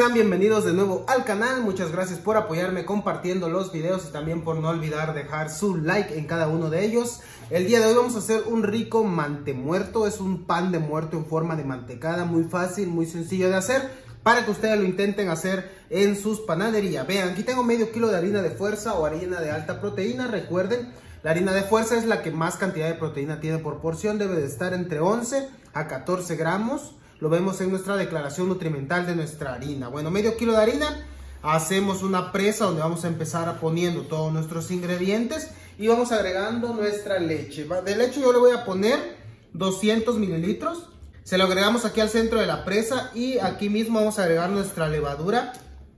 Sean bienvenidos de nuevo al canal, muchas gracias por apoyarme compartiendo los videos y también por no olvidar dejar su like en cada uno de ellos. El día de hoy vamos a hacer un rico mantemuerto, es un pan de muerto en forma de mantecada, muy fácil, muy sencillo de hacer para que ustedes lo intenten hacer en sus panaderías. Vean, aquí tengo medio kilo de harina de fuerza o harina de alta proteína, recuerden, la harina de fuerza es la que más cantidad de proteína tiene por porción, debe de estar entre 11 a 14 gramos. Lo vemos en nuestra declaración nutrimental de nuestra harina. Bueno, medio kilo de harina. Hacemos una presa donde vamos a empezar poniendo todos nuestros ingredientes. Y vamos agregando nuestra leche. De leche yo le voy a poner 200 mililitros. Se lo agregamos aquí al centro de la presa. Y aquí mismo vamos a agregar nuestra levadura.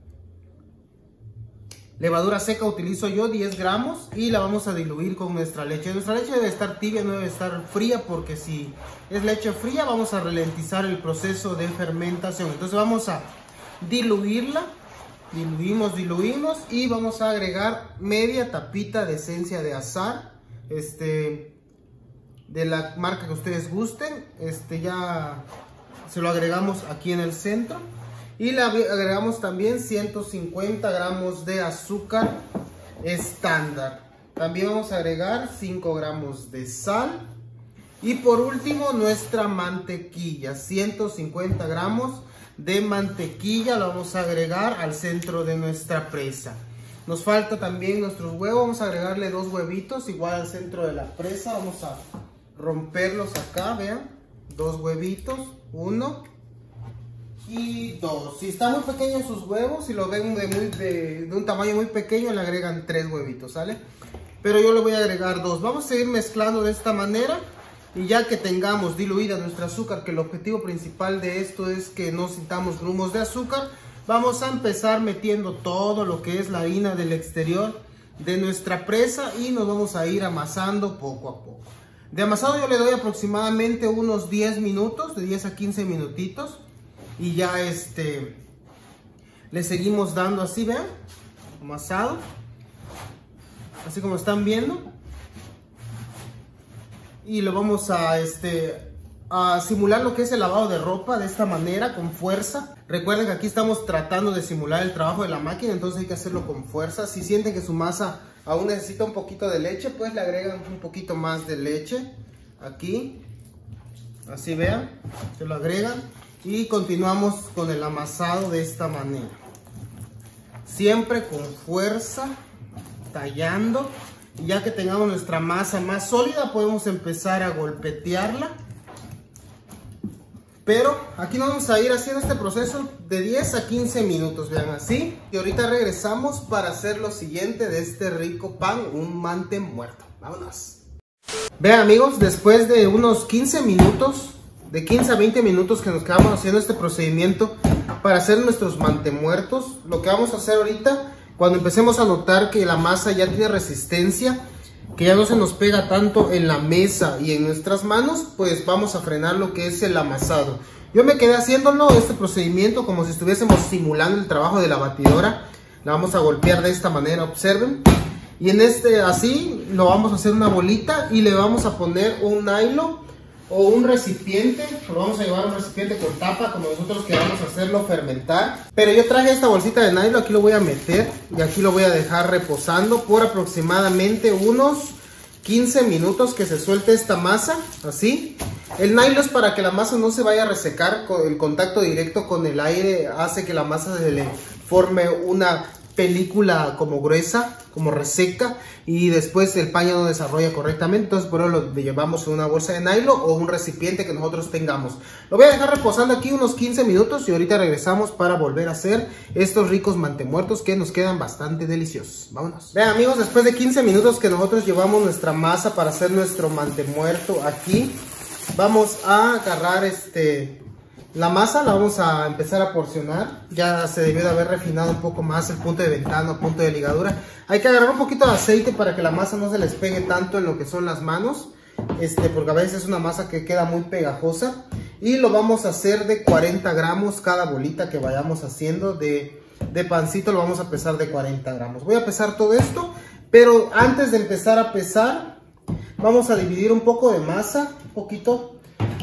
Levadura seca utilizo yo, 10 gramos, y la vamos a diluir con nuestra leche. Nuestra leche debe estar tibia, no debe estar fría, porque si es leche fría vamos a ralentizar el proceso de fermentación. Entonces vamos a diluirla, diluimos y vamos a agregar media tapita de esencia de azahar, de la marca que ustedes gusten. Ya se lo agregamos aquí en el centro. Y le agregamos también 150 gramos de azúcar estándar. También vamos a agregar 5 gramos de sal. Y por último nuestra mantequilla, 150 gramos de mantequilla. Lo vamos a agregar al centro de nuestra presa. Nos falta también nuestros huevos. Vamos a agregarle 2 huevitos igual al centro de la presa. Vamos a romperlos acá, vean. 2 huevitos, 1 y 2. Si están muy pequeños sus huevos, si lo ven de un tamaño muy pequeño, le agregan 3 huevitos, ¿sale? Pero yo le voy a agregar 2. Vamos a seguir mezclando de esta manera. Y ya que tengamos diluida nuestra azúcar, que el objetivo principal de esto es que no sintamos grumos de azúcar, vamos a empezar metiendo todo lo que es la harina del exterior de nuestra presa y nos vamos a ir amasando poco a poco. De amasado yo le doy aproximadamente unos 10 minutos, de 10 a 15 minutitos. Y ya le seguimos dando así, vean, amasado, así como están viendo. Y lo vamos a simular lo que es el lavado de ropa de esta manera, con fuerza. Recuerden que aquí estamos tratando de simular el trabajo de la máquina, entonces hay que hacerlo con fuerza. Si sienten que su masa aún necesita un poquito de leche, pues le agregan un poquito más de leche aquí, así vean, se lo agregan. Y continuamos con el amasado de esta manera, siempre con fuerza, tallando. Y ya que tengamos nuestra masa más sólida, podemos empezar a golpetearla. Pero aquí nos vamos a ir haciendo este proceso de 10 a 15 minutos, vean así. Y ahorita regresamos para hacer lo siguiente de este rico pan, un mantemuerto. Vámonos. Vean amigos, después de unos 15 minutos, de 15 a 20 minutos que nos quedamos haciendo este procedimiento para hacer nuestros mantemuertos, lo que vamos a hacer ahorita, cuando empecemos a notar que la masa ya tiene resistencia, que ya no se nos pega tanto en la mesa y en nuestras manos, pues vamos a frenar lo que es el amasado. Yo me quedé haciéndolo, este procedimiento, como si estuviésemos simulando el trabajo de la batidora. La vamos a golpear de esta manera, observen. Y en así lo vamos a hacer una bolita y le vamos a poner un nylon o un recipiente. Lo vamos a llevar a un recipiente con tapa, como nosotros queramos hacerlo fermentar. Pero yo traje esta bolsita de nylon, aquí lo voy a meter y aquí lo voy a dejar reposando por aproximadamente unos 15 minutos, que se suelte esta masa, así. El nylon es para que la masa no se vaya a resecar, con el contacto directo con el aire hace que la masa se le forme una película como gruesa, como reseca, y después el pan ya no desarrolla correctamente. Entonces por eso lo llevamos en una bolsa de nylon o un recipiente que nosotros tengamos. Lo voy a dejar reposando aquí unos 15 minutos y ahorita regresamos para volver a hacer estos ricos mantemuertos que nos quedan bastante deliciosos. Vámonos. Vean amigos, después de 15 minutos que nosotros llevamos nuestra masa para hacer nuestro mantemuerto aquí, vamos a agarrar la masa, la vamos a empezar a porcionar. Ya se debió de haber refinado un poco más el punto de ventana, punto de ligadura. Hay que agarrar un poquito de aceite para que la masa no se les pegue tanto en lo que son las manos, porque a veces es una masa que queda muy pegajosa. Y lo vamos a hacer de 40 gramos cada bolita que vayamos haciendo de pancito. Lo vamos a pesar de 40 gramos. Voy a pesar todo esto, pero antes de empezar a pesar, vamos a dividir un poco de masa, un poquito,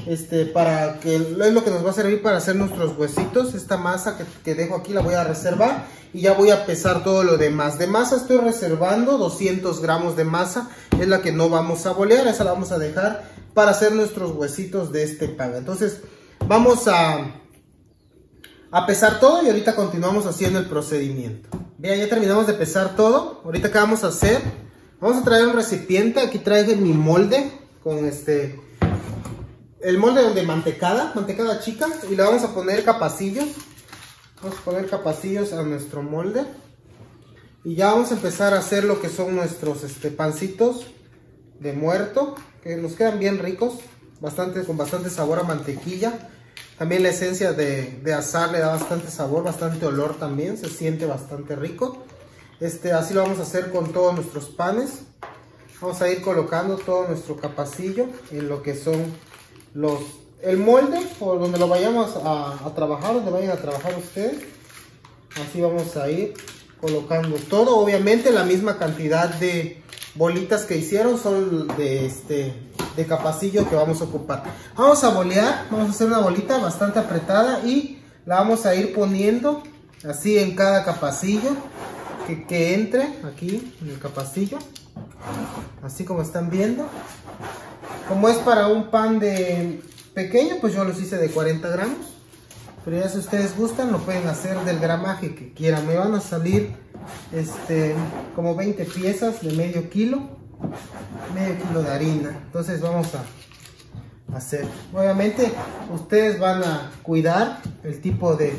para que es lo que nos va a servir para hacer nuestros huesitos. Esta masa que dejo aquí la voy a reservar y ya voy a pesar todo lo demás. De masa estoy reservando 200 gramos de masa, es la que no vamos a bolear, esa la vamos a dejar para hacer nuestros huesitos de este pan. Entonces vamos a pesar todo y ahorita continuamos haciendo el procedimiento. Bien, ya terminamos de pesar todo. Ahorita ¿qué vamos a hacer? Vamos a traer un recipiente. Aquí traigo mi molde con el molde de mantecada chica, y le vamos a poner capacillos. Vamos a poner capacillos a nuestro molde y ya vamos a empezar a hacer lo que son nuestros pancitos de muerto, que nos quedan bien ricos, con bastante sabor a mantequilla. También la esencia de azar le da bastante sabor, bastante olor también, se siente bastante rico. Así lo vamos a hacer con todos nuestros panes. Vamos a ir colocando todo nuestro capacillo en lo que son el molde, o donde lo vayamos a trabajar, donde vayan a trabajar ustedes. Así vamos a ir colocando todo. Obviamente la misma cantidad de bolitas que hicieron son de capacillo que vamos a ocupar. Vamos a bolear, vamos a hacer una bolita bastante apretada y la vamos a ir poniendo así en cada capacillo que entre aquí en el capacillo, así como están viendo. Como es para un pan pequeño, pues yo los hice de 40 gramos. Pero ya si ustedes gustan, lo pueden hacer del gramaje que quieran. Me van a salir como 20 piezas de medio kilo de harina. Entonces vamos a hacer. Obviamente ustedes van a cuidar el tipo de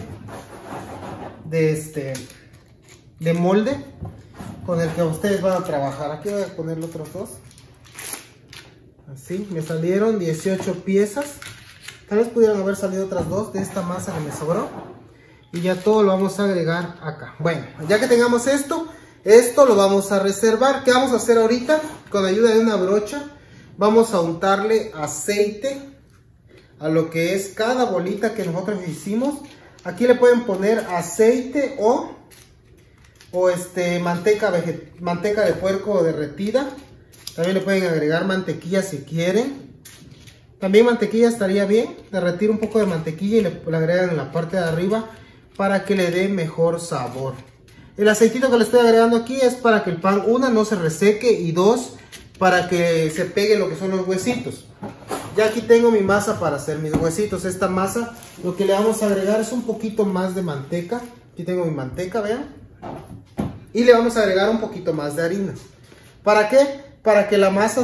molde con el que ustedes van a trabajar. Aquí voy a poner los otros dos. Así, me salieron 18 piezas. Tal vez pudieran haber salido otras dos de esta masa que me sobró. Y ya todo lo vamos a agregar acá. Bueno, ya que tengamos esto lo vamos a reservar. ¿Qué vamos a hacer ahorita? Con ayuda de una brocha vamos a untarle aceite a lo que es cada bolita que nosotros hicimos. Aquí le pueden poner aceite o manteca de puerco derretida. También le pueden agregar mantequilla si quieren. También mantequilla estaría bien. Derretir un poco de mantequilla y le agregan en la parte de arriba para que le dé mejor sabor. El aceitito que le estoy agregando aquí es para que el pan, una, no se reseque, y dos, para que se pegue lo que son los huesitos. Ya aquí tengo mi masa para hacer mis huesitos. Esta masa lo que le vamos a agregar es un poquito más de manteca. Aquí tengo mi manteca, vean. Y le vamos a agregar un poquito más de harina. ¿Para qué? Para que la masa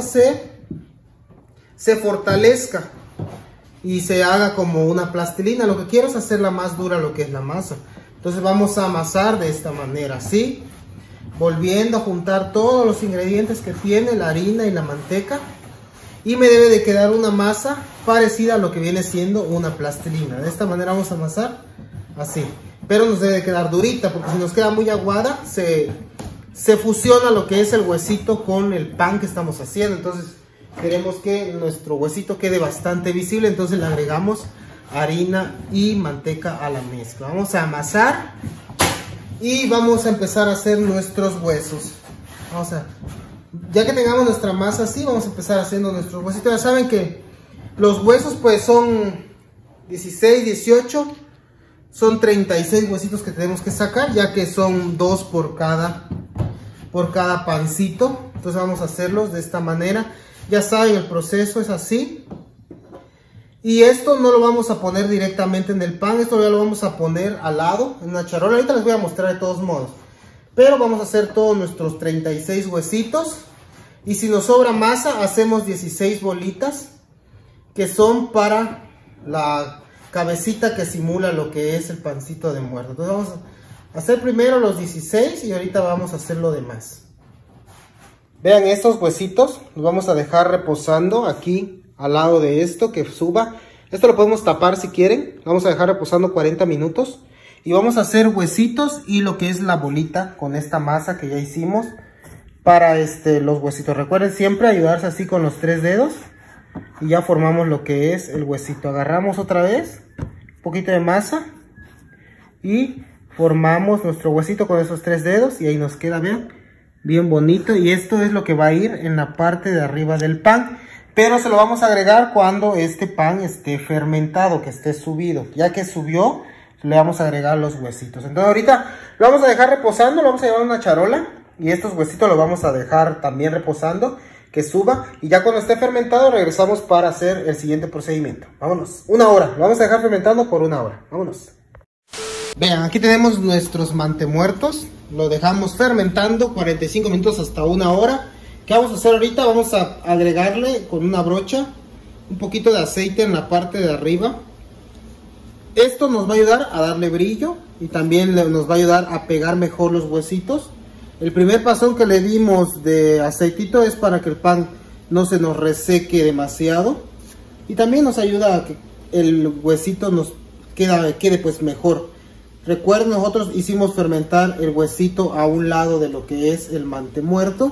se fortalezca y se haga como una plastilina. Lo que quiero es hacerla más dura lo que es la masa. Entonces vamos a amasar de esta manera, ¿sí? Volviendo a juntar todos los ingredientes que tiene la harina y la manteca. Y me debe de quedar una masa parecida a lo que viene siendo una plastilina. De esta manera vamos a amasar así. Pero nos debe de quedar durita, porque si nos queda muy aguada se fusiona lo que es el huesito con el pan que estamos haciendo. Entonces queremos que nuestro huesito quede bastante visible, entonces le agregamos harina y manteca a la mezcla. Vamos a amasar y vamos a empezar a hacer nuestros huesos. Ya que tengamos nuestra masa así, vamos a empezar haciendo nuestros huesitos. Ya saben que los huesos pues son 16, 18, son 36 huesitos que tenemos que sacar, ya que son 2 por cada pancito. Entonces vamos a hacerlos de esta manera. Ya saben, el proceso es así. Y esto no lo vamos a poner directamente en el pan, esto ya lo vamos a poner al lado en una charola. Ahorita les voy a mostrar de todos modos. Pero vamos a hacer todos nuestros 36 huesitos. Y si nos sobra masa, hacemos 16 bolitas, que son para la cabecita que simula lo que es el pancito de muerto. Entonces vamos a hacer primero los 16 y ahorita vamos a hacer lo demás. Vean estos huesitos, los vamos a dejar reposando aquí al lado de esto que suba. Esto lo podemos tapar si quieren. Lo vamos a dejar reposando 40 minutos. Y vamos a hacer huesitos y lo que es la bolita con esta masa que ya hicimos para los huesitos. Recuerden siempre ayudarse así con los 3 dedos. Y ya formamos lo que es el huesito. Agarramos otra vez un poquito de masa y formamos nuestro huesito con esos 3 dedos. Y ahí nos queda, vean, bien bonito. Y esto es lo que va a ir en la parte de arriba del pan. pero se lo vamos a agregar cuando este pan esté fermentado, que esté subido. Ya que subió, le vamos a agregar los huesitos. Entonces ahorita lo vamos a dejar reposando, lo vamos a llevar a una charola y estos huesitos los vamos a dejar también reposando, que suba, y ya cuando esté fermentado regresamos para hacer el siguiente procedimiento. Vámonos, 1 hora, lo vamos a dejar fermentando por 1 hora, vámonos. Vean, aquí tenemos nuestros mantemuertos, lo dejamos fermentando 45 minutos hasta 1 hora. ¿Qué vamos a hacer ahorita? Vamos a agregarle con una brocha un poquito de aceite en la parte de arriba. Esto nos va a ayudar a darle brillo y también nos va a ayudar a pegar mejor los huesitos. El primer pasón que le dimos de aceitito es para que el pan no se nos reseque demasiado. Y también nos ayuda a que el huesito nos quede pues mejor. Recuerden, nosotros hicimos fermentar el huesito a un lado de lo que es el mantemuerto.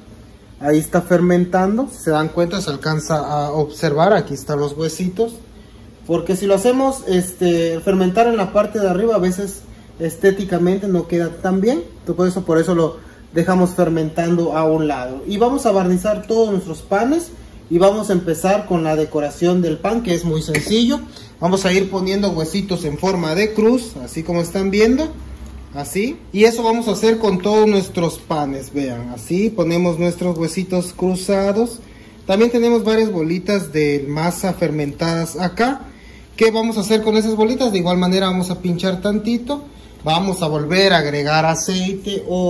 Ahí está fermentando, si se dan cuenta se alcanza a observar, aquí están los huesitos. Porque si lo hacemos fermentar en la parte de arriba, a veces estéticamente no queda tan bien. Entonces por eso lo dejamos fermentando a un lado. Y vamos a barnizar todos nuestros panes. Y vamos a empezar con la decoración del pan, que es muy sencillo. Vamos a ir poniendo huesitos en forma de cruz, así como están viendo. Así. Y eso vamos a hacer con todos nuestros panes, vean. Así ponemos nuestros huesitos cruzados. También tenemos varias bolitas de masa fermentadas acá. ¿Qué vamos a hacer con esas bolitas? De igual manera vamos a pinchar tantito. Vamos a volver a agregar aceite o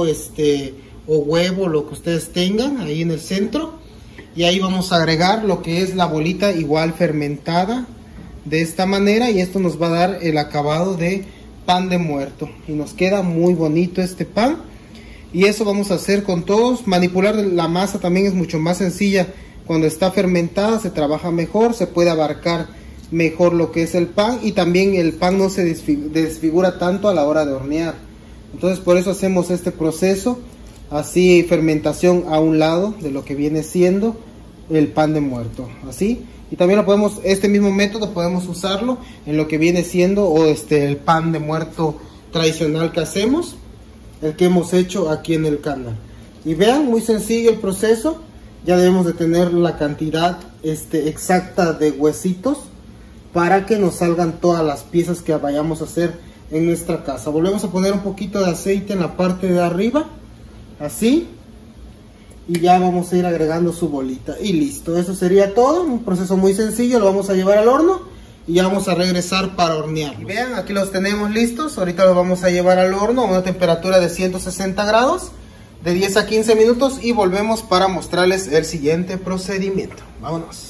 huevo, lo que ustedes tengan ahí en el centro. Y ahí vamos a agregar lo que es la bolita igual fermentada de esta manera. Y esto nos va a dar el acabado de pan de muerto. Y nos queda muy bonito este pan. Y eso vamos a hacer con todos. Manipular la masa también es mucho más sencilla. Cuando está fermentada se trabaja mejor, se puede abarcar mejor lo que es el pan. Y también el pan no se desfigura tanto a la hora de hornear. Entonces por eso hacemos este proceso. Así, fermentación a un lado de lo que viene siendo el pan de muerto, así. Y también lo podemos, este mismo método podemos usarlo en lo que viene siendo el pan de muerto tradicional que hacemos, el que hemos hecho aquí en el canal. Y vean, muy sencillo el proceso. Ya debemos de tener la cantidad exacta de huesitos para que nos salgan todas las piezas que vayamos a hacer en nuestra casa. Volvemos a poner un poquito de aceite en la parte de arriba, así. Y ya vamos a ir agregando su bolita y listo, eso sería todo. Un proceso muy sencillo, lo vamos a llevar al horno y ya vamos a regresar para hornearlo. Vean, aquí los tenemos listos. Ahorita los vamos a llevar al horno a una temperatura de 160 grados de 10 a 15 minutos y volvemos para mostrarles el siguiente procedimiento. Vámonos.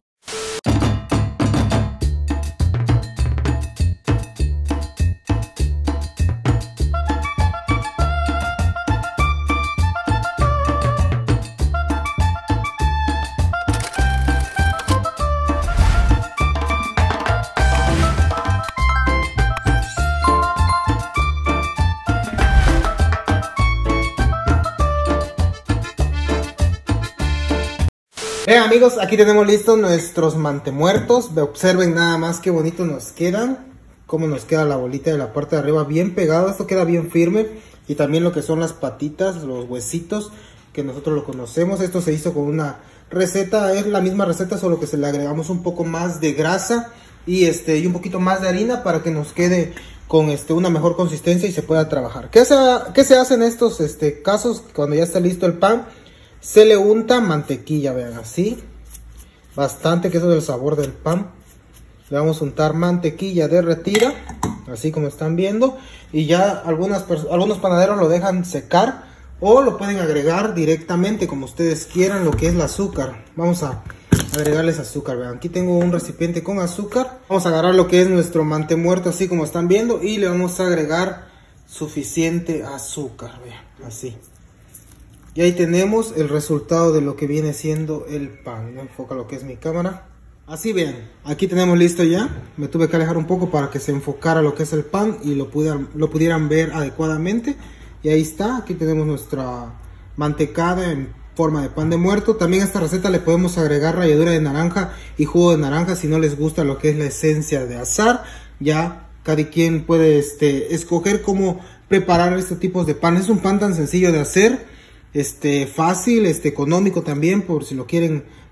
Amigos, aquí tenemos listos nuestros mantemuertos. Observen nada más qué bonito nos quedan. Cómo nos queda la bolita de la parte de arriba bien pegado. Esto queda bien firme. Y también lo que son las patitas, los huesitos, que nosotros lo conocemos. Esto se hizo con una receta, es la misma receta, solo que se le agregamos un poco más de grasa y un poquito más de harina para que nos quede con una mejor consistencia y se pueda trabajar. ¿Qué se hace en estos casos? Cuando ya está listo el pan, se le unta mantequilla, vean, así, bastante, que eso es el sabor del pan. Le vamos a untar mantequilla derretida, así como están viendo, y ya algunos panaderos lo dejan secar o lo pueden agregar directamente como ustedes quieran, lo que es el azúcar. Vamos a agregarles azúcar, vean, aquí tengo un recipiente con azúcar. Vamos a agarrar lo que es nuestro mantemuerto, así como están viendo, y le vamos a agregar suficiente azúcar, vean, así. Y ahí tenemos el resultado de lo que viene siendo el pan. No enfoca lo que es mi cámara. Así vean, aquí tenemos listo ya. Me tuve que alejar un poco para que se enfocara lo que es el pan y lo pudieran ver adecuadamente. Y ahí está, aquí tenemos nuestra mantecada en forma de pan de muerto. También a esta receta le podemos agregar ralladura de naranja y jugo de naranja si no les gusta lo que es la esencia de azar. Ya cada quien puede escoger cómo preparar estos tipos de pan. Es un pan tan sencillo de hacer. Fácil, económico también, por si lo quieren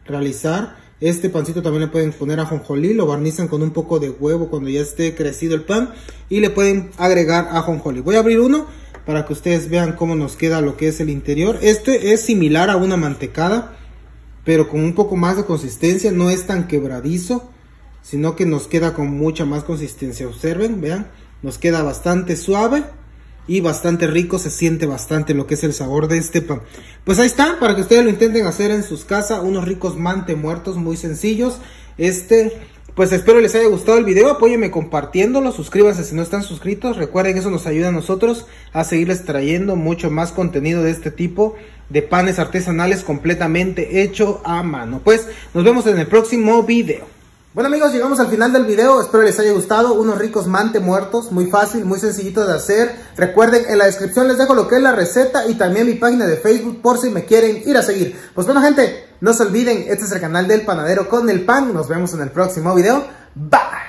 realizar. Este pancito también le pueden poner ajonjolí, lo barnizan con un poco de huevo cuando ya esté crecido el pan y le pueden agregar ajonjolí. Voy a abrir uno para que ustedes vean cómo nos queda lo que es el interior. Este es similar a una mantecada, pero con un poco más de consistencia, no es tan quebradizo, sino que nos queda con mucha más consistencia. Observen, vean, nos queda bastante suave y bastante rico, se siente bastante lo que es el sabor de este pan. Pues ahí está, para que ustedes lo intenten hacer en sus casas, unos ricos mante muertos muy sencillos. Pues espero les haya gustado el video, apóyenme compartiéndolo, suscríbanse si no están suscritos, recuerden eso nos ayuda a nosotros a seguirles trayendo mucho más contenido de este tipo de panes artesanales completamente hecho a mano. Pues nos vemos en el próximo video. Bueno amigos, llegamos al final del video, espero les haya gustado, unos ricos mante muertos, muy fácil, muy sencillito de hacer. Recuerden, en la descripción les dejo lo que es la receta y también mi página de Facebook por si me quieren ir a seguir. Pues bueno gente, no se olviden, este es el canal del Panadero con el Pan, nos vemos en el próximo video, bye.